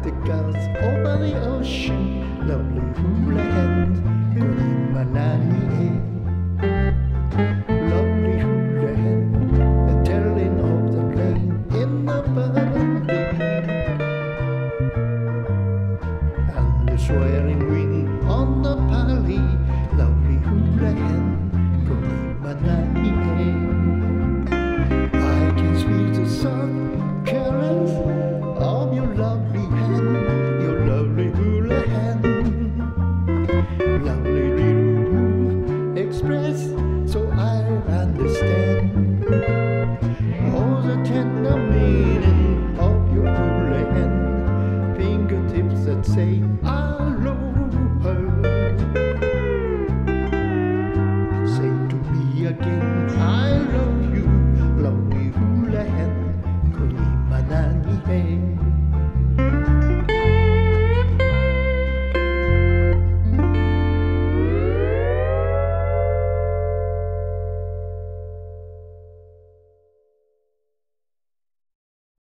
the gulls over the ocean, lovely hula hand, Kunimanani e. Lovely hula hand, telling of the plain in the valley, and the swirling wind on the pali, lovely hula hand, Kunimanani e. I can speak the soft caress of your lovely hand, your lovely hula hand. Lovely little move express so I understand. Oh, the tender meaning of your hula hand, fingertips that say aloha. Say to me again, I love you.